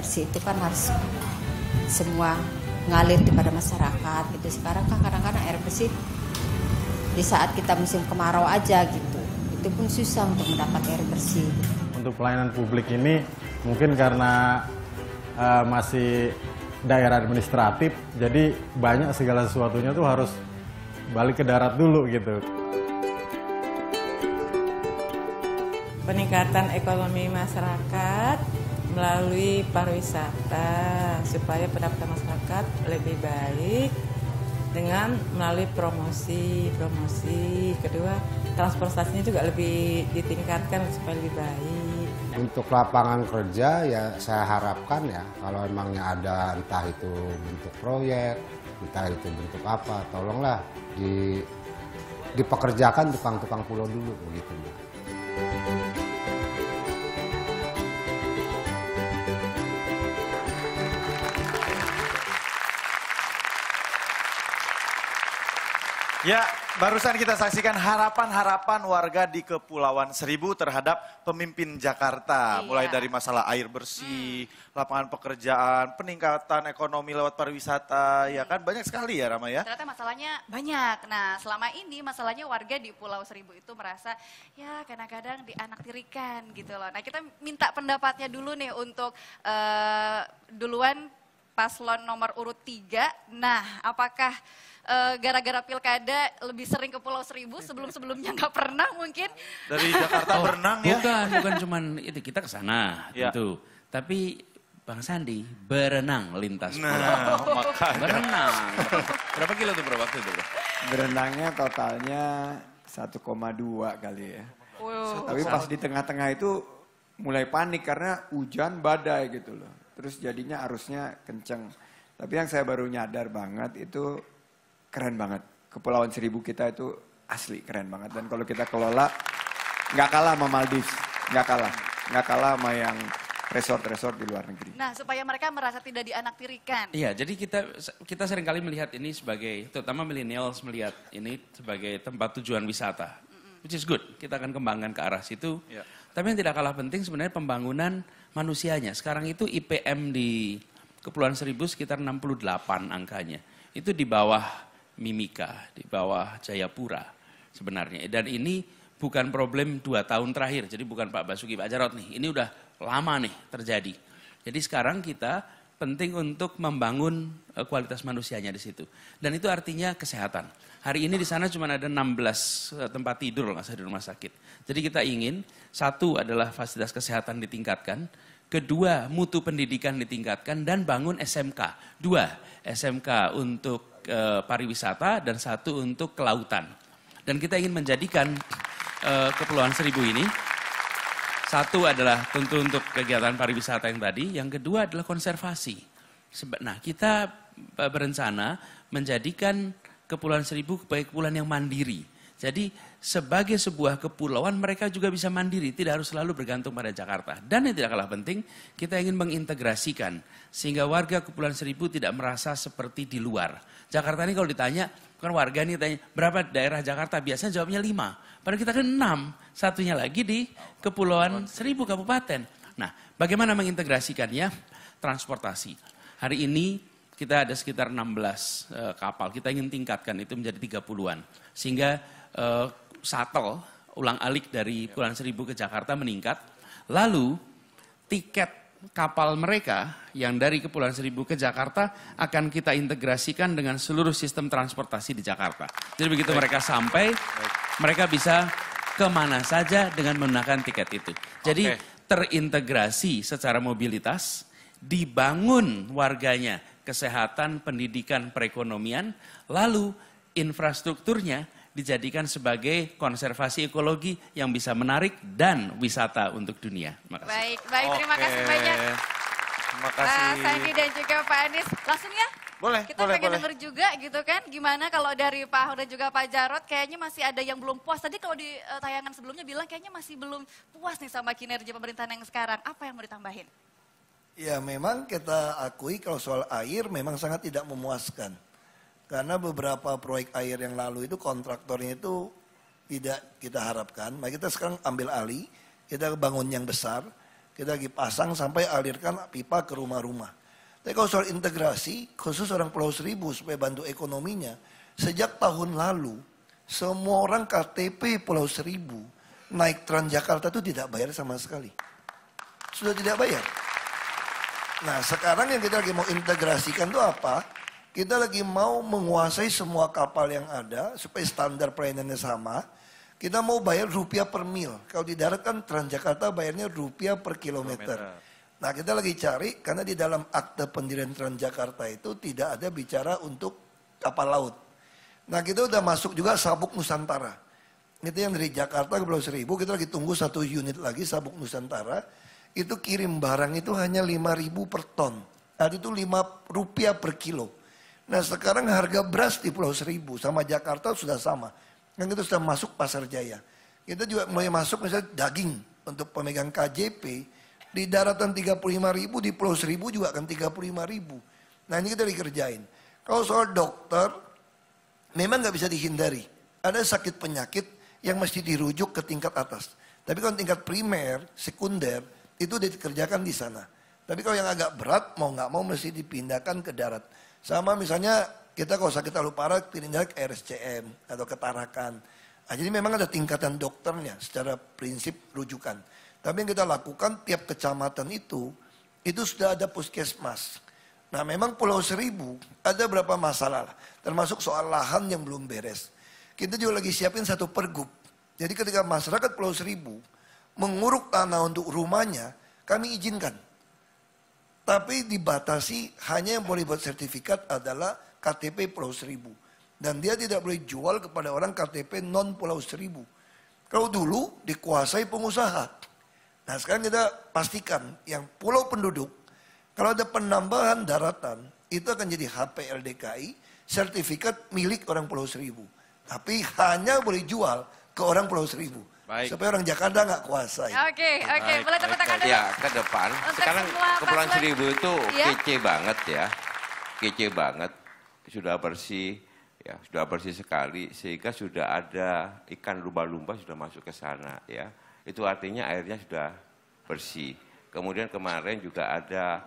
bersih itu kan harus semua ngalir kepada masyarakat gitu. Sekarang kan kadang-kadang air bersih di saat kita musim kemarau aja gitu, itu pun susah untuk mendapat air bersih gitu. Untuk pelayanan publik ini mungkin karena masih daerah administratif, jadi banyak segala sesuatunya tuh harus balik ke darat dulu gitu. Peningkatan ekonomi masyarakat melalui pariwisata supaya pendapatan masyarakat lebih baik dengan melalui promosi. Kedua, transportasinya juga lebih ditingkatkan supaya lebih baik. Untuk lapangan kerja ya saya harapkan ya kalau emangnya ada entah itu bentuk proyek, entah itu bentuk apa, tolonglah dipekerjakan tukang-tukang pulau dulu begitu. Ya, barusan kita saksikan harapan-harapan warga di Kepulauan Seribu terhadap pemimpin Jakarta. Iya. Mulai dari masalah air bersih, lapangan pekerjaan, peningkatan ekonomi lewat pariwisata. Ya kan banyak sekali ya Rama ya. Ternyata masalahnya banyak. Nah selama ini masalahnya warga di Pulau Seribu itu merasa ya kadang-kadang dianaktirikan gitu loh. Nah kita minta pendapatnya dulu nih untuk duluan paslon nomor urut 3. Nah apakah gara-gara pilkada lebih sering ke Pulau Seribu sebelum-sebelumnya nggak pernah mungkin? Dari Jakarta berenang ya. Bukan cuman itu, kita ke sana Ya. tentu. Tapi Bang Sandi berenang lintas pulau. Nah, makanya. Berenang. Berapa kilo tuh bro waktu itu bro? Berenangnya totalnya 1,2 kali ya. Wow. Tapi pas di tengah-tengah itu mulai panik karena hujan badai gitu loh. Terus jadinya arusnya kenceng. Tapi yang saya baru nyadar banget itu keren banget. Kepulauan Seribu kita itu asli keren banget. Dan kalau kita kelola nggak kalah sama Maldives. Nggak kalah sama yang resort-resort di luar negeri. Nah supaya mereka merasa tidak dianaktirikan. Iya, jadi kita seringkali melihat ini sebagai, terutama millennials melihat ini sebagai tempat tujuan wisata. Which is good, kita akan kembangkan ke arah situ. Ya. Tapi yang tidak kalah penting sebenarnya pembangunan manusianya. Sekarang itu IPM di Kepulauan Seribu sekitar 68 angkanya. Itu di bawah Mimika, di bawah Jayapura sebenarnya. Dan ini bukan problem 2 tahun terakhir, jadi bukan Pak Basuki, Pak Jarod nih. Ini udah lama nih terjadi. Jadi sekarang kita penting untuk membangun kualitas manusianya di situ. Dan itu artinya kesehatan. Hari ini di sana cuma ada 16 tempat tidur nggak usah di rumah sakit. Jadi kita ingin, satu adalah fasilitas kesehatan ditingkatkan, kedua mutu pendidikan ditingkatkan dan bangun SMK. 2 SMK untuk pariwisata dan 1 untuk kelautan. Dan kita ingin menjadikan Kepulauan Seribu ini, 1 adalah tentu untuk kegiatan pariwisata yang tadi, yang kedua adalah konservasi. Nah kita berencana menjadikan Kepulauan Seribu sebagai kepulauan yang mandiri. Jadi sebagai sebuah kepulauan mereka juga bisa mandiri, tidak harus selalu bergantung pada Jakarta. Dan yang tidak kalah penting, kita ingin mengintegrasikan sehingga warga Kepulauan Seribu tidak merasa seperti di luar. Jakarta ini kalau ditanya, kan warga ini tanya berapa daerah Jakarta, biasanya jawabnya 5. Padahal kita kan 6, satunya lagi di Kepulauan Seribu kabupaten. Nah bagaimana mengintegrasikannya? Transportasi. Hari ini kita ada sekitar 16 kapal, kita ingin tingkatkan itu menjadi 30-an. Sehingga shuttle ulang-alik dari Kepulauan Seribu ke Jakarta meningkat. Lalu tiket kapal mereka yang dari Kepulauan Seribu ke Jakarta akan kita integrasikan dengan seluruh sistem transportasi di Jakarta. Jadi begitu mereka sampai, mereka bisa kemana saja dengan menggunakan tiket itu. Jadi terintegrasi secara mobilitas, dibangun warganya, kesehatan, pendidikan, perekonomian, lalu infrastrukturnya dijadikan sebagai konservasi ekologi yang bisa menarik dan wisata untuk dunia. Baik, terima kasih banyak. Terima kasih. Pak Sandi dan juga Pak Anies. Langsung ya? Boleh, Kita pengen denger juga gitu kan, gimana kalau dari Pak Ahok dan juga Pak Jarod kayaknya masih ada yang belum puas. Tadi kalau di tayangan sebelumnya bilang kayaknya masih belum puas nih sama kinerja pemerintahan yang sekarang. Apa yang mau ditambahin? Ya memang kita akui kalau soal air memang sangat tidak memuaskan. Karena beberapa proyek air yang lalu itu kontraktornya itu tidak kita harapkan. Maka kita sekarang ambil alih, kita bangun yang besar. Kita lagi pasang sampai alirkan pipa ke rumah-rumah. Tapi kalau soal integrasi, khusus orang Pulau Seribu supaya bantu ekonominya, sejak tahun lalu, semua orang KTP Pulau Seribu naik Transjakarta itu tidak bayar sama sekali. Sudah tidak bayar. Nah sekarang yang kita lagi mau integrasikan itu apa? Kita lagi mau menguasai semua kapal yang ada supaya standar pelayanannya sama. Kita mau bayar rupiah per mil. Kalau di darat kan Transjakarta bayarnya rupiah per kilometer. Nah kita lagi cari karena di dalam akte pendirian Transjakarta itu tidak ada bicara untuk kapal laut. Nah kita udah masuk juga Sabuk Nusantara. Itu yang dari Jakarta ke Pulau Seribu, kita lagi tunggu 1 unit lagi Sabuk Nusantara. Itu kirim barang itu hanya 5.000 per ton. Nah itu 5 rupiah per kilo. Nah sekarang harga beras di Pulau Seribu sama Jakarta sudah sama. Kan kita sudah masuk Pasar Jaya. Kita juga mulai masuk misalnya daging untuk pemegang KJP. Di daratan 35.000, di Pulau Seribu juga akan 35.000. Nah ini kita dikerjain. Kalau soal dokter, memang nggak bisa dihindari. Ada sakit penyakit yang mesti dirujuk ke tingkat atas. Tapi kalau tingkat primer, sekunder, itu dikerjakan di sana. Tapi kalau yang agak berat, mau nggak mau mesti dipindahkan ke darat. Sama misalnya kita kalau sakit paru parah pindah ke RSCM atau ke Tarakan. Nah, jadi memang ada tingkatan dokternya secara prinsip rujukan. Tapi yang kita lakukan tiap kecamatan itu sudah ada puskesmas. Nah memang Pulau Seribu ada berapa masalah, termasuk soal lahan yang belum beres. Kita juga lagi siapin satu pergub. Jadi ketika masyarakat Pulau Seribu menguruk tanah untuk rumahnya, kami izinkan. Tapi dibatasi hanya yang boleh buat sertifikat adalah KTP Pulau Seribu. Dan dia tidak boleh jual kepada orang KTP non Pulau Seribu. Kalau dulu dikuasai pengusaha. Nah sekarang kita pastikan yang pulau penduduk, kalau ada penambahan daratan, itu akan jadi HPLDKI, sertifikat milik orang Pulau Seribu. Tapi hanya boleh jual ke orang Pulau Seribu. Baik. Supaya orang Jakarta nggak kuasai. Oke. Boleh tepuk tangan dulu. Ya, ke depan. Untuk Sekarang semua Kepulauan paslon. Seribu itu Ya. kece banget ya. Kece banget. Sudah bersih. Ya, sudah bersih sekali. Sehingga sudah ada ikan lumba-lumba sudah masuk ke sana ya. Itu artinya airnya sudah bersih. Kemudian kemarin juga ada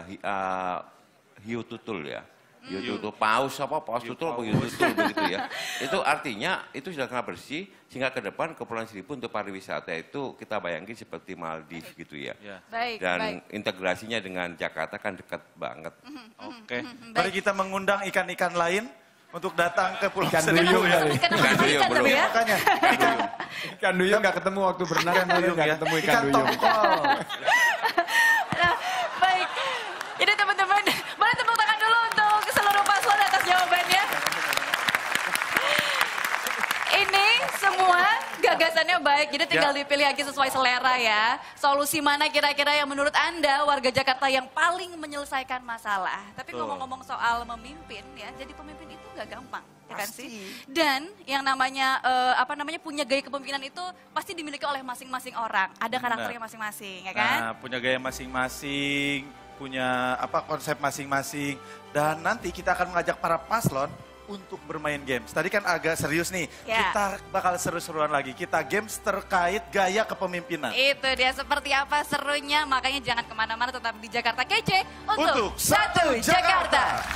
hiu tutul ya. Hiu tutul, paus tutul apa hiu tutul begitu ya. Itu artinya itu sudah sangat bersih sehingga ke depan Kepulauan Seribu untuk pariwisata itu kita bayangin seperti Maldives gitu ya. Baik, Dan baik. integrasinya dengan Jakarta kan dekat banget. Oke. Mari kita mengundang ikan-ikan lain untuk datang ke Pulau Ikan Seribu duyung ya. kali. Ikan Ikan duyung belum. tapi ya. Makanya Ikan duyung nggak ketemu waktu berenang, ikan duyung nggak ya. ketemu ikan Ikan duyung. tongkol. Nah, baik. Ini teman-teman, boleh tepuk tangan dulu untuk seluruh paslon atas jawabannya. Ini semua gagasannya baik, jadi tinggal dipilih lagi sesuai selera ya. Solusi mana kira-kira yang menurut Anda warga Jakarta yang paling menyelesaikan masalah. Tapi ngomong-ngomong soal memimpin ya, jadi pemimpin itu nggak gampang. Ya kan sih? Dan yang namanya punya gaya kepemimpinan itu pasti dimiliki oleh masing-masing orang. Ada karakternya masing-masing, ya kan? Nah, punya gaya masing-masing, punya konsep masing-masing. Dan nanti kita akan mengajak para paslon untuk bermain games. Tadi kan agak serius nih, Ya. kita bakal seru-seruan lagi. Kita games terkait gaya kepemimpinan. Itu dia seperti apa serunya, makanya jangan kemana-mana, tetap di Jakarta Kece untuk Untuk Satu Jakarta.